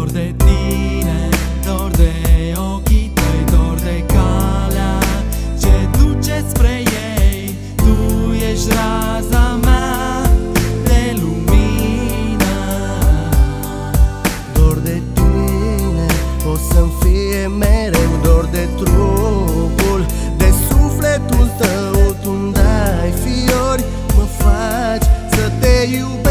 Dor de tine, dor de ochii tăi, dor de calea ce duce spre ei. Tu ești raza mea de lumină. Dor de tine o să-mi fie mereu dor de trupul, de sufletul tău. Tu-mi dai fiori, mă faci să te iubesc.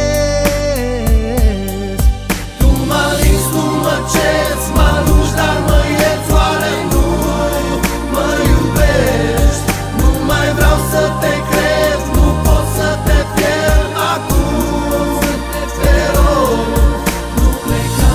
Tu mă linzi, tu mă cerți, mă alungi, dar mă ierți. Oare nu mă iubești? Nu mai vreau să te cred, nu pot să te pierd acum. Te rog, nu pleca.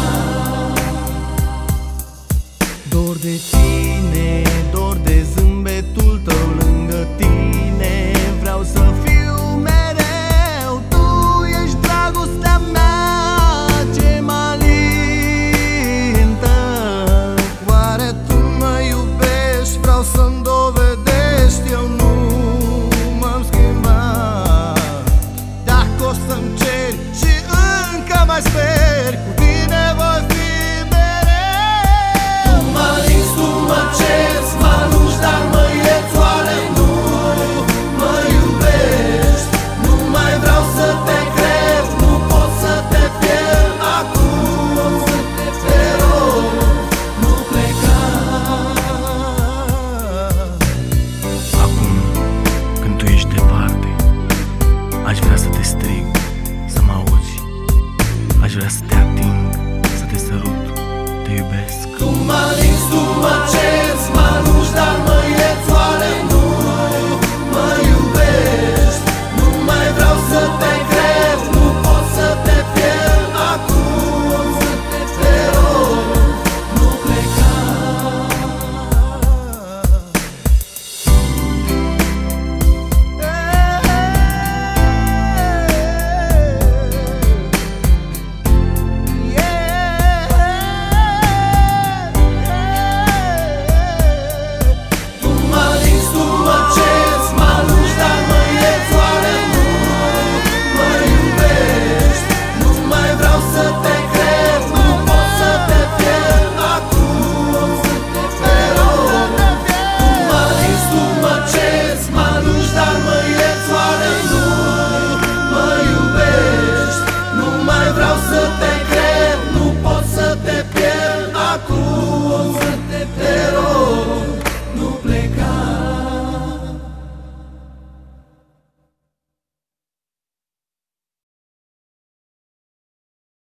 Dor de tine, dor de zâmbetul tău lângă tine. Vreau să fiu mereu, tu ești dragostea mea ce mă alintă. Oare tu mă iubești? Vreau să-mi dovedești, eu nu m-am schimbat. Dacă o să-mi ceri și încă mai speri, cu tine voi fi mereu. Tu mă linzi, tu mă cerți, mă alungi, dar mă ierți. Oare nu mă iubești? Nu mai vreau să te cred, nu pot să te pierd acum. Te rog, nu pleca. Acum, când tu ești departe, aș vrea să te strig, să mă auzi. Aș vrea să te ating, să te sărut. Te iubesc. Tu mă linzi, tu mă cerți, mă alungi, dar mă ierți.